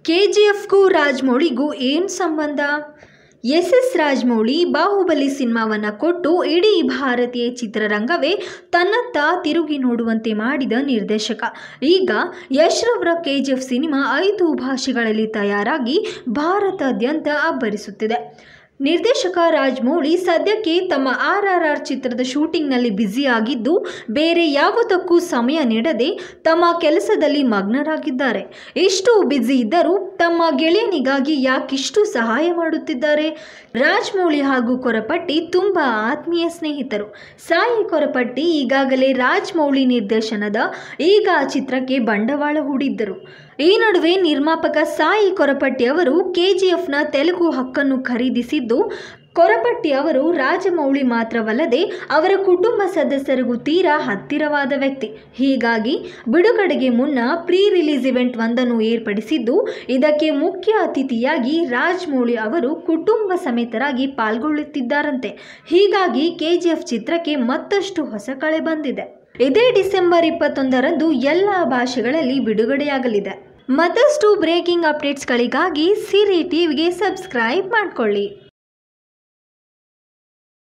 ಕೆಜಿಎಫ್ಗೂ ರಾಜಮೌಳಿಗೂ ಏನು ಸಂಬಂಧ? ಎಸ್ ರಾಜಮೌಳಿ ಬಾಹುಬಲಿ ಸಿನಿಮಾವನ್ನು ಕೊಟ್ಟು ಇಡೀ ಭಾರತೀಯ ಚಿತ್ರರಂಗವೇ ತನ್ನತ್ತ ತಿರುಗಿ ನೋಡುವಂತೆ ಮಾಡಿದ ನಿರ್ದೇಶಕ. ಈಗ ಯಶ್ ರವರ ಕೆಜಿಎಫ್ ಸಿನಿಮಾ 5 ಭಾಷೆಗಳಲ್ಲಿ ತಯಾರಾಗಿ ಭಾರತಾದ್ಯಂತ ಅಬ್ಬರಿಸುತ್ತಿದೆ. ನಿರ್ದೇಶಕ ರಾಜಮೌಳಿ ಸದ್ಯಕ್ಕೆ ತಮ್ಮ RRR ಚಿತ್ರದ ಶೂಟಿಂಗ್ನಲ್ಲಿ ಬ್ಯುಸಿಯಾಗಿದ್ದು ಬೇರೆ ಯಾವುದಕ್ಕೂ ಸಮಯ ನೀಡದೆ ತಮ್ಮ ಕೆಲಸದಲ್ಲಿ ಮಗ್ನರಾಗಿದ್ದಾರೆ. ಇಷ್ಟು ಬ್ಯುಸಿ ಇದ್ದರೂ ತಮ್ಮ ಗೆಳೆಯನಿಗಾಗಿ ಯಾಕಿಷ್ಟು ಸಹಾಯ ಮಾಡುತ್ತಿದ್ದಾರೆ? ರಾಜಮೌಳಿ ಹಾಗೂ ಕೊರಪಟ್ಟಿ ತುಂಬ ಆತ್ಮೀಯ ಸ್ನೇಹಿತರು. ಸಾಯಿ ಕೊರಪಟ್ಟಿ ಈಗಾಗಲೇ ರಾಜಮೌಳಿ ನಿರ್ದೇಶನದ ಈಗ ಚಿತ್ರಕ್ಕೆ ಬಂಡವಾಳ ಹೂಡಿದ್ದರು. ಈ ನಡುವೆ ನಿರ್ಮಾಪಕ ಸಾಯಿ ಕೊರಪಟ್ಟಿ ಅವರು KGFನ ತೆಲುಗು ಹಕ್ಕನ್ನು ಖರೀದಿಸಿದ್ದು, ಕೊರಪಟ್ಟಿ ಅವರು ರಾಜಮೌಳಿ ಮಾತ್ರವಲ್ಲದೆ ಅವರ ಕುಟುಂಬ ಸದಸ್ಯರಿಗೂ ತೀರಾ ಹತ್ತಿರವಾದ ವ್ಯಕ್ತಿ. ಹೀಗಾಗಿ ಬಿಡುಗಡೆಗೆ ಮುನ್ನ ಪ್ರೀ ರಿಲೀಸ್ ಇವೆಂಟ್ ಒಂದನ್ನು ಏರ್ಪಡಿಸಿದ್ದು, ಇದಕ್ಕೆ ಮುಖ್ಯ ಅತಿಥಿಯಾಗಿ ರಾಜಮೌಳಿ ಅವರು ಕುಟುಂಬ ಸಮೇತರಾಗಿ ಪಾಲ್ಗೊಳ್ಳುತ್ತಿದ್ದಾರಂತೆ. ಹೀಗಾಗಿ KGF ಚಿತ್ರಕ್ಕೆ ಮತ್ತಷ್ಟು ಹೊಸ ಕಳೆ ಬಂದಿದೆ. ಇದೇ ಡಿಸೆಂಬರ್ 21ರಂದು ಎಲ್ಲ ಭಾಷೆಗಳಲ್ಲಿ ಬಿಡುಗಡೆಯಾಗಲಿದೆ. ಮತ್ತಷ್ಟು ಬ್ರೇಕಿಂಗ್ ಅಪ್ಡೇಟ್ಸ್ಗಳಿಗಾಗಿ ಸಿರಿ ಟಿವಿಗೆ ಸಬ್ಸ್ಕ್ರೈಬ್ ಮಾಡಿಕೊಳ್ಳಿ.